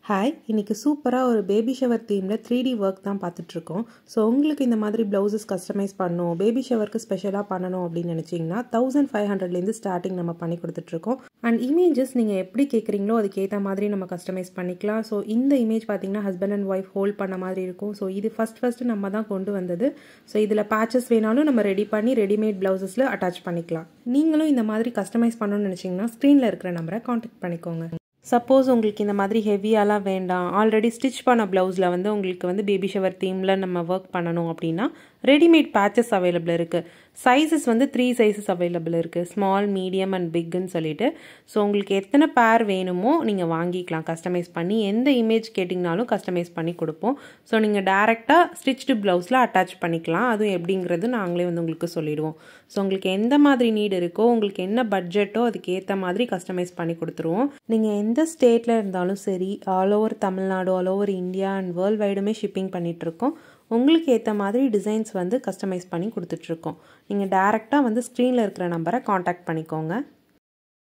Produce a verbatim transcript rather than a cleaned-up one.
Hi, இன்னைக்கு சூப்பராக ஒரு பேபி ஷவர் தீமில் த்ரீ டி ஒர்க் தான் பார்த்துட்ருக்கோம். ஸோ உங்களுக்கு இந்த மாதிரி ப்ளவுசஸ் கஸ்டமைஸ் பண்ணணும், பேபி ஷவருக்கு ஸ்பெஷலாக பண்ணணும் அப்படின்னு நினச்சிங்கன்னா தௌசண்ட் ஃபைவ் ஹண்ட்ரட்லேருந்து ஸ்டார்டிங் நம்ம பண்ணி கொடுத்துட்ருக்கோம். அண்ட் இமேஜஸ் நீங்கள் எப்படி கேட்குறீங்களோ அதுக்கேற்ற மாதிரி நம்ம கஸ்டமைஸ் பண்ணிக்கலாம். ஸோ இந்த இமேஜ் பார்த்தீங்கன்னா ஹஸ்பண்ட் அண்ட் ஒய்ஃப் ஹோல்ட் பண்ண மாதிரி இருக்கும். ஸோ இது ஃபஸ்ட் ஃபஸ்ட்டு நம்ம தான் கொண்டு வந்தது. ஸோ இதில் பேச்சஸ் வேணாலும் நம்ம ரெடி பண்ணி ரெடிமேட் ப்ளவுசஸில் அட்டாச் பண்ணிக்கலாம். நீங்களும் இந்த மாதிரி கஸ்டமைஸ் பண்ணணும்னு நினச்சிங்கன்னா ஸ்க்ரீனில் இருக்கிற நம்பரை காண்டாக்ட் பண்ணிக்கோங்க. சப்போஸ் உங்களுக்கு இந்த மாதிரி ஹெவியாலாம் வேண்டாம், ஆல்ரெடி ஸ்டிச் பண்ண ப்ளவுஸில் வந்து உங்களுக்கு வந்து பேபி ஷவர் தீமில் நம்ம ஒர்க் பண்ணணும் அப்படின்னா ரெடிமேட் பேச்சஸ் அவைலபிள் இருக்குது. சைஸஸ் வந்து த்ரீ சைஸஸ் அவைலபிள் இருக்குது, ஸ்மால், மீடியம் அண்ட் பிக்குன்னு சொல்லிட்டு. ஸோ உங்களுக்கு எத்தனை பேர் வேணுமோ நீங்கள் வாங்கிக்கலாம் கஸ்டமைஸ் பண்ணி. எந்த இமேஜ் கேட்டிங்கனாலும் கஸ்டமைஸ் பண்ணி கொடுப்போம். ஸோ நீங்கள் டேரெக்டாக ஸ்டிச்டு ப்ளவுஸில் அட்டாச் பண்ணிக்கலாம். அதுவும் எப்படிங்கிறது நாங்களே வந்து உங்களுக்கு சொல்லிடுவோம். ஸோ உங்களுக்கு எந்த மாதிரி நீட் இருக்கோ, உங்களுக்கு என்ன பட்ஜெட்டோ அதுக்கு ஏற்ற மாதிரி கஸ்டமைஸ் பண்ணி கொடுத்துருவோம். நீங்கள் எந்த ஸ்டேட்டில் இருந்தாலும் சரி, all over Tamil Nadu, all over India and world வைடுமே ஷிப்பிங் பண்ணிகிட்ருக்கோம். உங்களுக்கு ஏற்ற மாதிரி டிசைன்ஸ் வந்து கஸ்டமைஸ் பண்ணி கொடுத்துட்ருக்கோம். நீங்கள் டேரெக்டாக வந்து ஸ்க்ரீனில் இருக்கிற நம்பரை காண்டாக்ட் பண்ணிக்கோங்க.